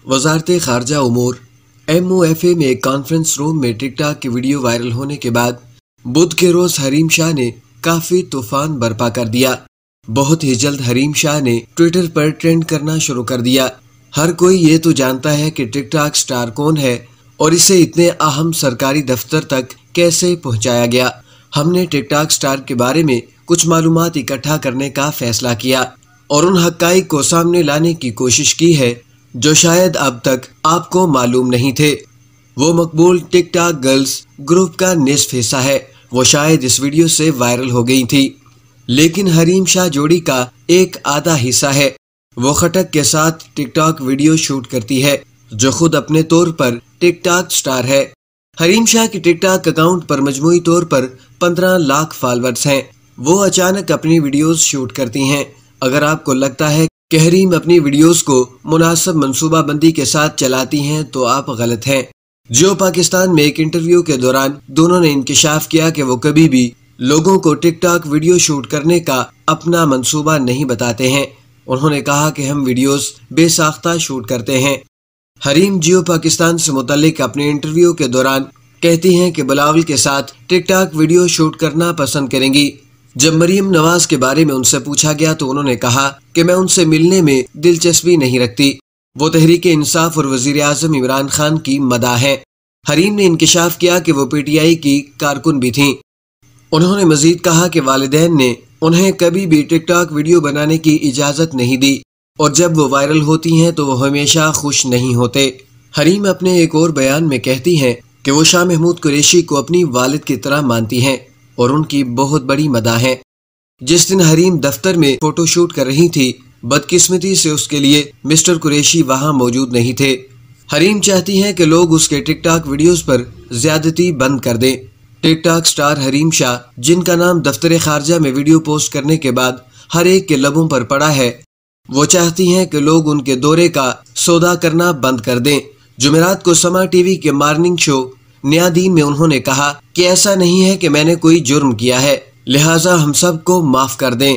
वजारत खारजा उमूर MOFA में एक conference room में टिक टॉक की वीडियो वायरल होने के बाद बुध के रोज हरीम शाह ने काफी तूफान बर्पा कर दिया। बहुत ही जल्द हरीम शाह ने ट्विटर पर ट्रेंड करना शुरू कर दिया। हर कोई ये तो जानता है कि टिक टॉक स्टार कौन है और इसे इतने अहम सरकारी दफ्तर तक कैसे पहुंचाया गया। हमने टिक टॉक स्टार के बारे में कुछ मालूमात इकट्ठा करने का फैसला किया और उन हक़ाइक़ को सामने लाने की कोशिश की है जो शायद अब तक आपको मालूम नहीं थे। वो मकबूल टिक टॉक गर्ल्स ग्रुप का निस्फ हिस्सा है। वो शायद इस वीडियो से वायरल हो गई थी, लेकिन हरीम शाह जोड़ी का एक आधा हिस्सा है। वो खटक के साथ टिक टॉक वीडियो शूट करती है, जो खुद अपने तौर पर टिक टॉक स्टार है। हरीम शाह की टिक टॉक अकाउंट पर मजमूई तौर पर 15 लाख फॉलोअर्स हैं। वो अचानक अपनी वीडियोस शूट करती हैं। अगर आपको लगता है कि हरीम अपनी वीडियोस को मुनासिब मंसूबाबंदी के साथ चलाती हैं तो आप गलत हैं। जियो पाकिस्तान में एक इंटरव्यू के दौरान दोनों ने इंकशाफ किया कि वो कभी भी लोगों को टिक टॉक वीडियो शूट करने का अपना मंसूबा नहीं बताते हैं। उन्होंने कहा कि हम वीडियोस बेसाख्ता शूट करते हैं। हरीम जियो पाकिस्तान से मुतल्लिक अपने इंटरव्यू के दौरान कहती हैं कि बिलावल के साथ टिक टॉक वीडियो शूट करना पसंद करेंगी। जब मरीम नवाज के बारे में उनसे पूछा गया तो उन्होंने कहा कि मैं उनसे मिलने में दिलचस्पी नहीं रखती। वो तहरीक इंसाफ और वजीर आजम इमरान खान की मदाह हैं। हरीम ने इंकशाफ किया कि वो PTI की कारकुन भी थीं। उन्होंने मजीद कहा कि वालिदैन ने उन्हें कभी भी टिक टॉक वीडियो बनाने की इजाज़त नहीं दी और जब वो वायरल होती हैं तो वो हमेशा खुश नहीं होते। हरीम अपने एक और बयान में कहती हैं कि वो शाह महमूद कुरैशी को अपनी वालिद की तरह मानती हैं और उनकी बहुत बड़ी मदाह है। जिस दिन हरीम दफ्तर में फोटोशूट कर रही थी, बदकिस्मती से उसके लिए मिस्टर कुरैशी वहां मौजूद नहीं थे। हरीम चाहती हैं कि लोग उसके टिक टॉक वीडियोस पर ज्यादती बंद कर दें। TikTok star Hareem Shah, जिनका नाम दफ्तर खारजा में वीडियो पोस्ट करने के बाद हर एक के लबों पर पड़ा है, वो चाहती हैं कि लोग उनके दौरे का सौदा करना बंद कर दें। जुमेरात को समा टीवी के मॉर्निंग शो नया दिन में उन्होंने कहा कि ऐसा नहीं है कि मैंने कोई जुर्म किया है, लिहाजा हम सबको माफ कर दें।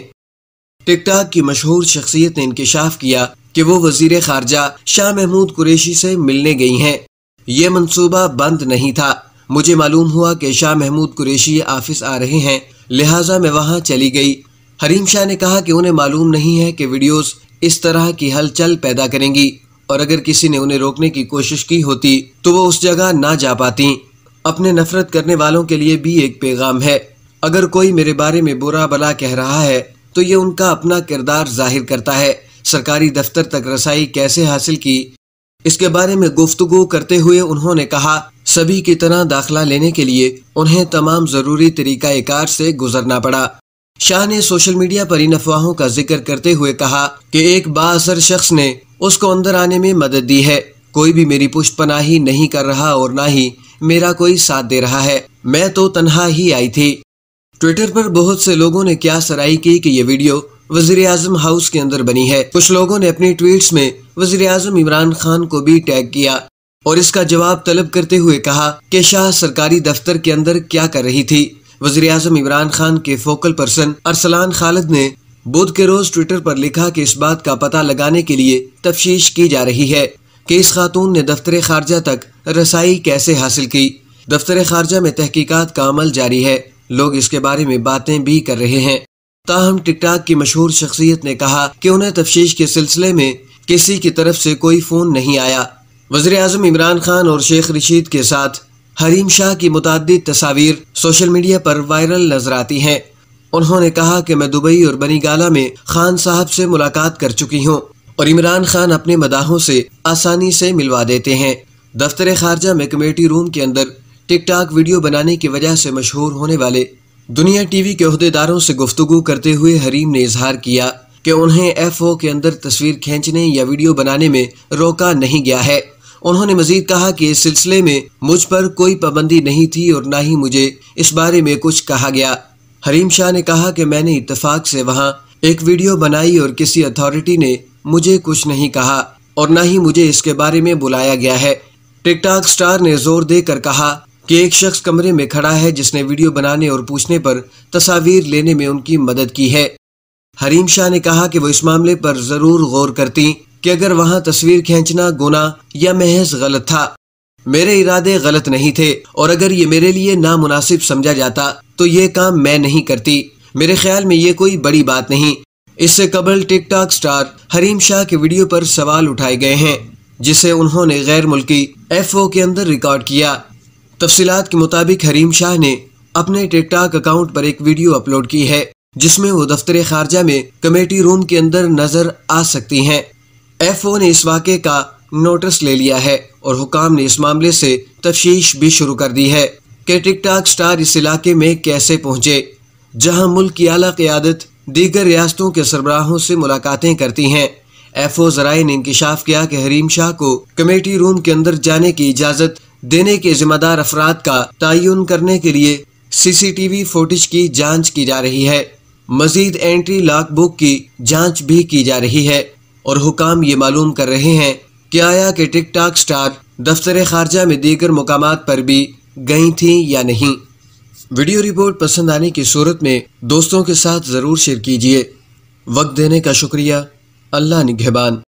टिक टॉक की मशहूर शख्सियत ने इंकशाफ किया कि वो वजीर खारजा शाह महमूद कुरैशी से मिलने गई हैं। ये मंसूबा बंद नहीं था। मुझे मालूम हुआ कि शाह महमूद कुरैशी ऑफिस आ रहे हैं, लिहाजा मैं वहां चली गई। हरीम शाह ने कहा कि उन्हें मालूम नहीं है कि वीडियोस इस तरह की हलचल पैदा करेंगी और अगर किसी ने उन्हें रोकने की कोशिश की होती तो वो उस जगह ना जा पाती। अपने नफरत करने वालों के लिए भी एक पैगाम है। अगर कोई मेरे बारे में बुरा भला कह रहा है तो ये उनका अपना किरदार जाहिर करता है। सरकारी दफ्तर तक रसाई कैसे हासिल की, इसके बारे में गुफ्तगू करते हुए उन्होंने कहा, सभी की तरह दाखिला लेने के लिए उन्हें तमाम जरूरी तरीक़ाकार से गुजरना पड़ा। शाह ने सोशल मीडिया पर इन अफवाहों का जिक्र करते हुए कहा कि एक बाअसर शख्स ने उसको अंदर आने में मदद दी है। कोई भी मेरी पुष्टपनाही नहीं कर रहा और ना ही मेरा कोई साथ दे रहा है। मैं तो तन्हा ही आई थी। ट्विटर पर बहुत से लोगों ने क्या सराही की कि ये वीडियो वजीर आजम हाउस के अंदर बनी है। कुछ लोगों ने अपनी ट्वीट्स में वजीर आजम इमरान खान को भी टैग किया और इसका जवाब तलब करते हुए कहा कि शाह सरकारी दफ्तर के अंदर क्या कर रही थी। वजीर आजम इमरान खान के फोकल पर्सन अरसलान खालिद ने बुध के रोज ट्विटर पर लिखा कि इस बात का पता लगाने के लिए तफ्तीश की जा रही है कि इस खातून ने दफ्तर खारजा तक रसाई कैसे हासिल की। दफ्तर खारजा में तहकीकात का अमल जारी है। लोग इसके बारे में बातें भी कर रहे हैं। ताहम टिक टॉक की मशहूर शख्सियत ने कहा कि उन्हें तफ्तीश के सिलसिले में किसी की तरफ से कोई फोन नहीं आया। वज़ीर आज़म इमरान खान और शेख रशीद के साथ हरीम शाह की मुताद्दिद तस्वीर सोशल मीडिया पर वायरल नजर आती हैं। उन्होंने कहा कि मैं दुबई और बनीगाला में खान साहब से मुलाकात कर चुकी हूँ और इमरान खान अपने मदाहों से आसानी से मिलवा देते हैं। दफ्तर खारजा में कमेटी रूम के अंदर टिक टॉक वीडियो बनाने की वजह से मशहूर होने वाले दुनिया टीवी के ओहदेदारों से गुफ्तगू करते हुए हरीम ने इजहार किया कि उन्हें FO के अंदर तस्वीर खींचने या वीडियो बनाने में रोका नहीं गया है। उन्होंने मजीद कहा कि इस सिलसिले में मुझ पर कोई पाबंदी नहीं थी और ना ही मुझे इस बारे में कुछ कहा गया। हरीम शाह ने कहा कि मैंने इत्तेफाक से वहां एक वीडियो बनाई और किसी अथॉरिटी ने मुझे कुछ नहीं कहा और ना ही मुझे इसके बारे में बुलाया गया है। टिक टॉक स्टार ने जोर देकर कहा कि एक शख्स कमरे में खड़ा है जिसने वीडियो बनाने और पूछने पर तस्वीर लेने में उनकी मदद की है। हरीम शाह ने कहा कि वो इस मामले पर जरूर गौर करती کہ اگر وہاں تصویر کھینچنا گناہ یا محض غلط تھا۔ میرے ارادے غلط نہیں تھے اور اگر یہ میرے لیے نامناسب سمجھا جاتا تو یہ کام میں نہیں کرتی۔ میرے خیال میں یہ کوئی بڑی بات نہیں۔ اس سے قبل ٹک ٹاک سٹار حریم شاہ کے ویڈیو پر سوال اٹھائے گئے ہیں جسے انہوں نے غیر ملکی FO کے اندر ریکارڈ کیا۔ تفصیلات کے مطابق حریم شاہ نے اپنے ٹک ٹاک اکاؤنٹ پر ایک ویڈیو اپلوڈ کی ہے جس میں وہ دفتر خارجہ میں کمیٹی روم کے اندر نظر آ سکتی ہیں۔ FO نے اس واقعے کا نوٹس لے لیا ہے اور حکام نے اس معاملے سے تفتیش بھی شروع کر دی ہے کہ ٹک ٹاک سٹار اس علاقے میں کیسے پہنچے جہاں ملک کی اعلیٰ قیادت دیگر ریاستوں کے سربراہوں سے ملاقاتیں کرتی ہیں۔ FO ذرائع نے انکشاف کیا کہ حریم شاہ کو کمیٹی روم کے اندر جانے کی اجازت دینے کے ذمہ دار افراد کا تعین کرنے کے لیے CCTV فوٹیج کی جانچ کی جا رہی ہے۔ مزید اینٹری لاک بک کی جانچ بھی کی جا رہی ہے اور حکام یہ معلوم کر رہے ہیں کہ آیا کہ ٹک ٹاک سٹار دفتر خارجہ میں دیگر مقامات پر بھی گئی تھیں یا نہیں۔ ویڈیو رپورٹ پسند آنے کی صورت میں دوستوں کے ساتھ ضرور شیئر کیجیے۔ وقت دینے کا شکریہ۔ اللہ نگہبان۔